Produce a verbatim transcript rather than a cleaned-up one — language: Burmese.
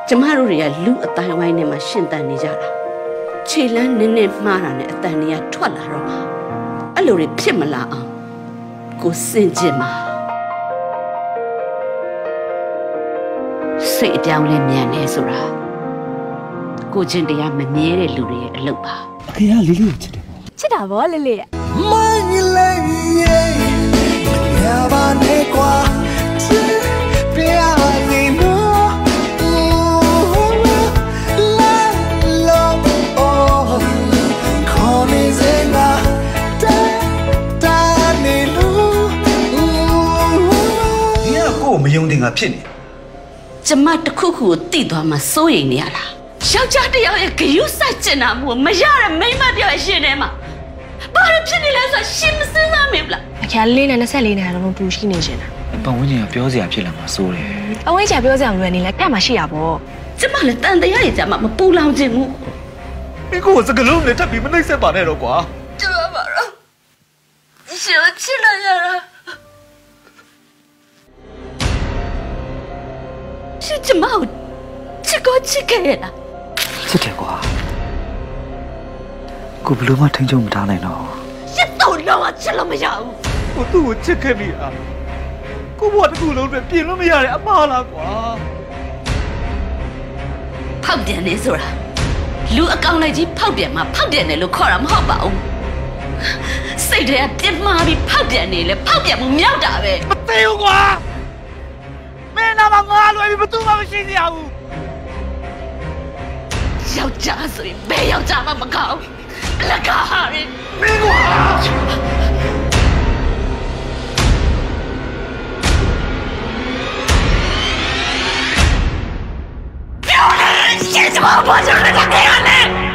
ကျမတို့တွေကလူအတိုင်းဝိုင်းနဲ့မှရှင်သန်နေကြတာခြေလန်းနည်းနည်းမှားတာနဲ့အတန်တွေကထွက်လာတော့မှအဲ့လိုတွေဖြစ်မလာအောင်ကိုစင်ကြင်မှာစိတ်အပြောင်းလဲမြန်နေဆိုတာကိုချင်းတရားမမြဲတဲ့လူတွေရဲ့အလုပ်ပါအဖေကလေးလေးကိုချစ်တယ်ပေါ့ချစ်တာဗောလေးလေးရဲ့မိုင်းလေးရဲ့ရပါနဲ့ကွာပြရစီနော်လာလောအော်ခေါ်နေစင်ကတာတာနေလို့ဒီကကိုမယုံတင်ကဖြစ်နေကျမတခုခုကိုတိသွားမှစိုးရိမ်နေရလားယောက်ျားတစ်ယောက်ရဲ့ဂယုစိုက်ကျင်တာမို့မရတဲ့မိန်းမတစ်ယောက်ရဲ့ရှင်ထဲမှာဘာလို့ဖြစ်နေလဲဆိုရှင်မစင်းစားမင်းလားအခါလေးနဲ့နှစ်ဆက်လေးနဲ့တော့တူရှိနေရှင်တာပတ်ဝန်းကျင်ကပြောစရာဖြစ်လာမှာစိုးတယ်အဝိဇ္ဇာပြောစရာမလိုနေလဲကဲ့မှာရှိရပေါ့ကျမလည်းတန်တရားရဲ့ကြမှာမပူလောင်ခြင်းဘူးဒီကိုစကလုံးနဲ့ထပ်ပြီးမနှိမ့်ဆက်ပါနဲ့တော့ကွာကျမပါတော့ရှင်ချစ်လိုက်ရတာရှင်ကျမကိုချစ်ကိုချစ်ခဲ့ရလားချစ်တယ်ကွာကိုဘယ်လိုမှထိန်ချုံမထားနိုင်တော့ရှစ်တော့တော့ချစ်လို့မရဘူးကိုသူ့ကိုချစ်ခဲ့နေတာကိုဘဝတစ်ခုလုံးအတွက်ပြင်လို့မရတဲ့အမှားလားကွာဖောက်ပြန်နေဆိုတာလူအကောင်လိုက်ကြီးဖောက်ပြန်မှာဖောက်ပြန်တယ်လို့ခေါ်တာမဟုတ်ပါဘူးစိတ်ထဲကပြစ်မှားပြီးဖောက်ပြန်နေလေဖောက်ပြန်မှုမြောက်တာပဲမသိဘူးကွာမင်းနာမငါလွယ်ပြီးဘယ်သူမှမရှိသေးဘူးယောက်ျားဆိုရင်ဘယ်ယောက်ျားမှမကောင်းလကားဟာရင်မင်းကွာပြောလေရှင်းစမဘာကြောင့်လဲကြခဲ့ရလဲ